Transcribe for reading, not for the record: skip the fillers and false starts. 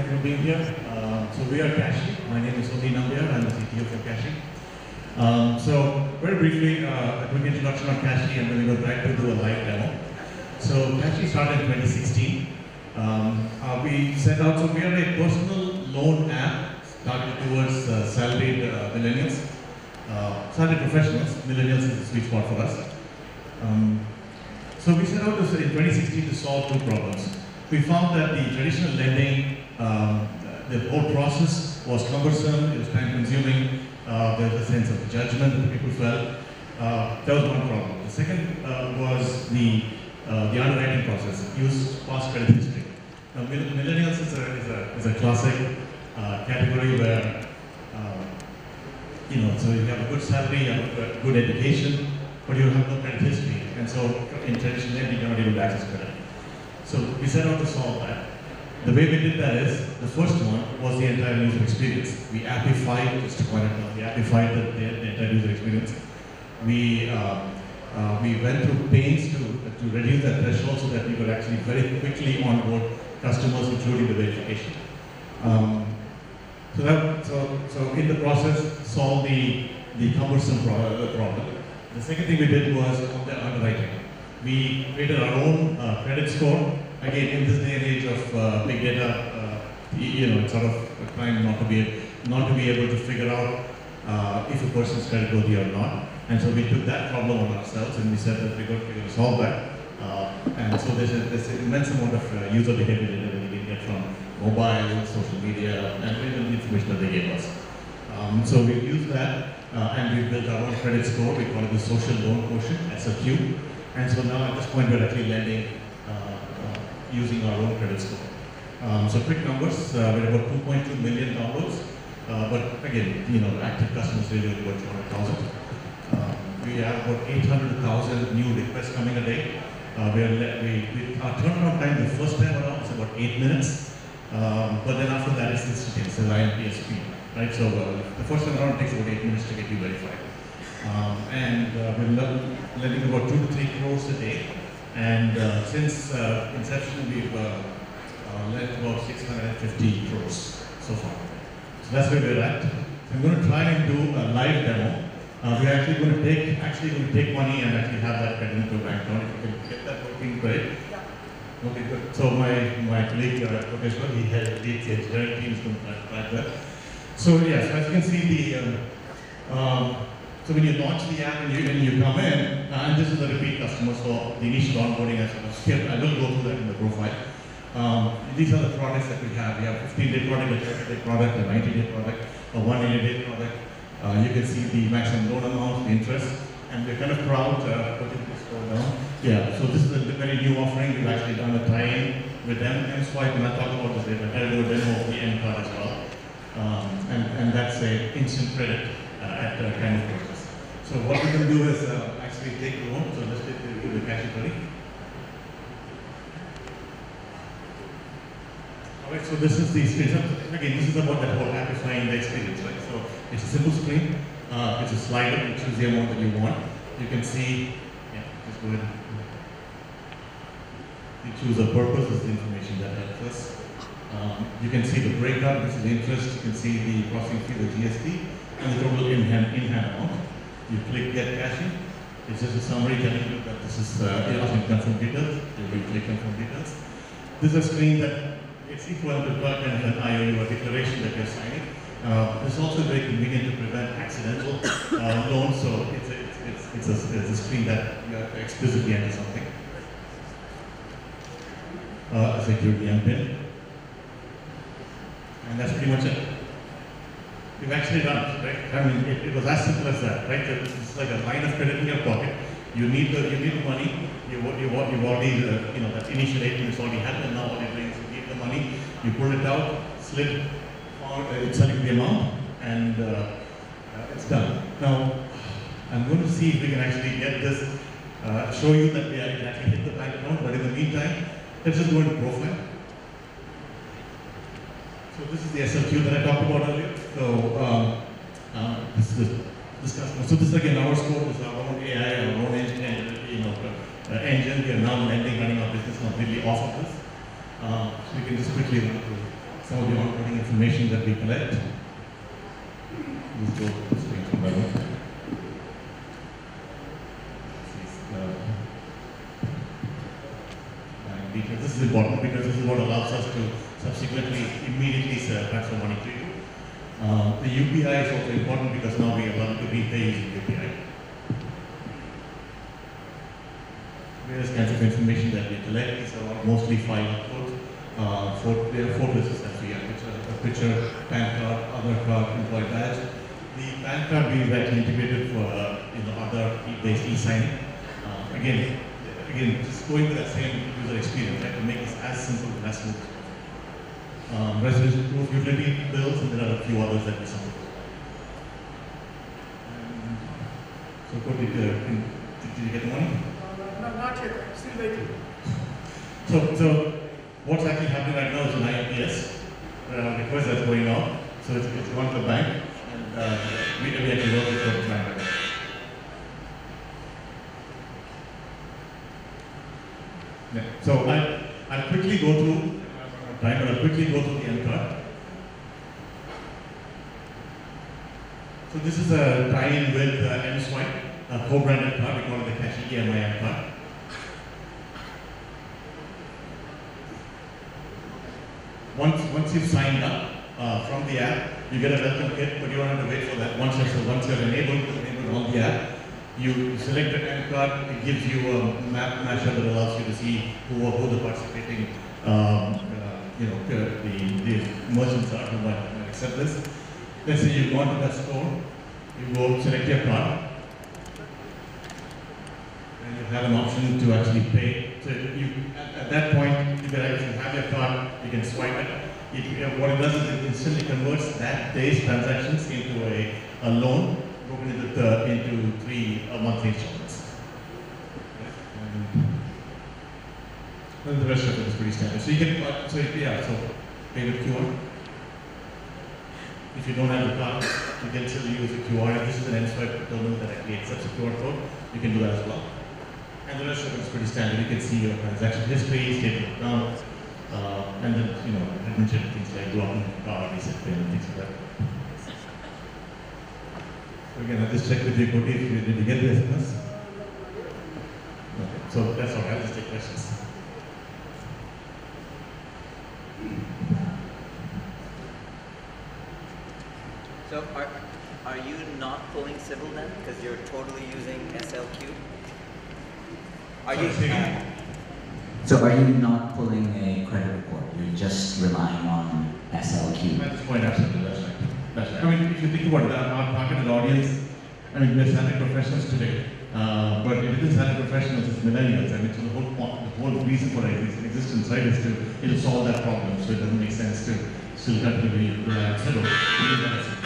for being here. So we are CASHe. My name is Odi Nambiar. I'm the CTO for CASHe. So very briefly, a quick introduction on CASHe, and then we're going to try to do a live demo. So CASHe started in 2016. We set out, so we are a personal loan app targeted towards salaried millennials, salaried professionals. Millennials is a sweet spot for us. So we set out in 2016 to solve two problems. We found that the traditional lending, the whole process was cumbersome, it was time consuming, there was a sense of judgment that people felt. That was one problem. The second was the underwriting process, use past credit history. Now, millennials is a classic category where, so you have a good salary, you have a good education, but you have no credit history. And so in traditional lending, you're not able to access credit. So we set out to solve that. The way we did that is, the first one was the entire user experience. We appified, just to point it out, we appified the entire user experience. We went through pains to reduce that threshold so that we could actually very quickly onboard customers, including the verification. So in the process, solve the cumbersome problem. The second thing we did was on the underwriting. We created our own credit score. Again, in this day and age of big data, it's sort of a crime not to be able to figure out if a person's creditworthy or not. And so we took that problem on ourselves, and we said that we're going to solve that. And so there's an immense amount of user behavior data that we can get from mobile, social media, and even the information that they gave us. So we've used that, and we've built our own credit score. We call it the social loan quotient, SLQ. And so now at this point, we're actually lending using our own credit score. So quick numbers, we're about 2.2 million downloads. But again, active customers really only about 200,000. We have about 800,000 new requests coming a day. Our turnaround time the first time around is about 8 minutes. But then after that, it's instantaneous, it's INPSP, right? So the first time around takes about 8 minutes to get you verified. We're lending about 2 to 3 crores a day. And since inception, we've lent about 650 crores so far. So that's where we're at. So I'm going to try and do a live demo. We're actually going to take money and actually have that credit into a bank account. If you can get that working, great. Yeah. Okay, good. So my colleague, Proteshwar, he leads the engineering team, is going to try that. So yes, as you can see, so when you launch the app and you come in, and this is a repeat customer, so the initial onboarding I sort of skipped. I will go through that in the profile. These are the products that we have. We have a 15-day product, a 30-day product, a 90-day product, a 180-day product. You can see the maximum loan amount, the interest, and we're kind of proud. Yeah, so this is a very new offering. We've actually done a tie-in with them, and Swipe, and I'll talk about this later. I'll do a demo of the end card as well. And that's an instant credit at kind of process. So what we can do is actually take the loan. So let's take the CASHe buddy. All right, so this is the screen. Again, this is about that whole amplifying the experience, right? So it's a simple screen. It's a slider. You choose the amount that you want. You can see, just go ahead. You choose a purpose. This is the information that helps us. You can see the breakup. This is the interest. You can see the processing fee, the GST, and the total in-hand amount. You click Get CASHe. It's just a summary telling you that this is asking confirm details. You click confirm details. This is a screen that it's equivalent to kind of an IOU or declaration that you're signing. It's also very convenient to prevent accidental loans. So it's a screen that you have to explicitly enter something. A security PIN. And that's pretty much it. We've actually done it, right? I mean, it was as simple as that, right? It's like a line of credit in your pocket. You need the money. You've already, that initial 8 minutes already happened. Now what you're doing is you need the money. You pull it out, slip, it's selling the amount, and it's done. Now, I'm going to see if we can actually get this, show you that we can actually hit the bank account. But in the meantime, let's just go into profile. So this is the SLQ that I talked about earlier. So this customer. So this is again our score. This is our own AI, our own engine. We are now lending, running our business completely off of this. So we can just quickly run through some of the onboarding information that we collect. Let's go straight to the details. This is important because this is what allows us to subsequently immediately transfer money to you. The UPI is also important because now we are allowed to repay using UPI. Various kinds of information that we collect. These are mostly file uploads. There are 4 places that we have, a picture, PAN card, other card, employee badge. The PAN card we have actually integrated for other based e-signing. Again, just going with that same user experience, right, to make this as simple and as smooth as possible. Residential proof, utility bills, and there are a few others that we support. So, did you get the money? No, not yet. Still waiting. So what's actually happening right now is an IPS request that's going on. So it's gone to the bank, and we actually work with the bank. Yeah. So I'll quickly go through the end card. So this is a tie-in with M-Swipe, a co-branded card. We call it the CASHe EMI card. Once you've signed up from the app, you get a welcome kit, but you don't have to wait for that. Once you're enabled on the app, you select the M card. It gives you a map mashup that allows you to see who the participating, the merchants are who might accept this. Let's say you go to that store, you go select your card, and you have an option to actually pay. So at that point, if you have your card, you can swipe it. What it does is it instantly converts that day's transactions into a loan, broken into 3 monthly installments. And the rest of it is pretty standard. So you can, pay with QR. If you don't have the card, you can still use the QR. If this is an M-Swipe terminal that actually accepts a QR code, you can do that as well. And the rest of it is pretty standard. You can see your transaction history, statement of account, and then, administrative things like blocking the card, reset payment, things like that. So again, I'll just check with you, Koti, did you get the SMS? Okay, so that's all right, I'll just take questions. So are you not pulling civil then? Because you're totally using SLQ? So are you not pulling a credit report? You're just relying on SLQ? At this point, absolutely, that's right. That's right. I mean, if you think about it, our targeted audience, I mean, we're salaried professionals today, but it isn't salaried professionals, it's millennials. I mean, so the whole reason for its existence, right, is to solve that problem. So it doesn't make sense to still continue to rely on civil.